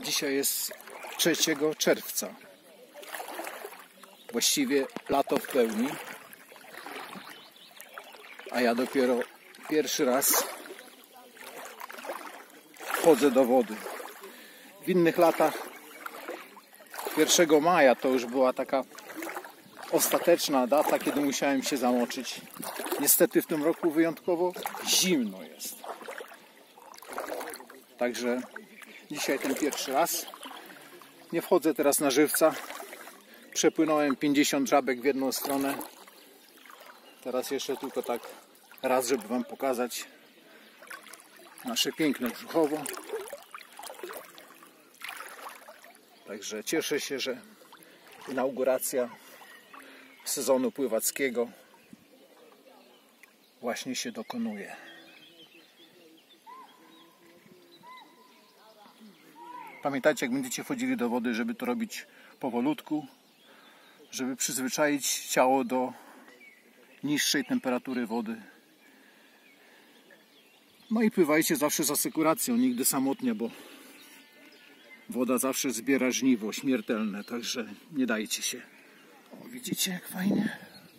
Dzisiaj jest 3 czerwca. Właściwie lato w pełni. A ja dopiero pierwszy raz wchodzę do wody. W innych latach 1 maja to już była taka ostateczna data, kiedy musiałem się zamoczyć. Niestety w tym roku wyjątkowo zimno jest. Także dzisiaj ten pierwszy raz. Nie wchodzę teraz na żywca. Przepłynąłem 50 żabek w jedną stronę. Teraz jeszcze tylko tak raz, żeby Wam pokazać nasze piękne Brzuchowo. Także cieszę się, że inauguracja sezonu pływackiego właśnie się dokonuje. Pamiętajcie, jak będziecie wchodzili do wody, żeby to robić powolutku, żeby przyzwyczaić ciało do niższej temperatury wody. No i pływajcie zawsze z asekuracją, nigdy samotnie, bo woda zawsze zbiera żniwo śmiertelne, także nie dajcie się. O, widzicie jak fajnie?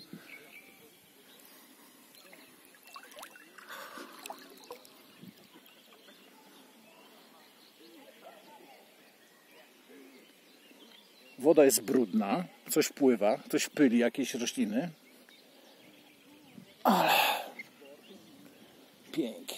Woda jest brudna, coś pływa, coś pyli, jakieś rośliny. Ale pięknie.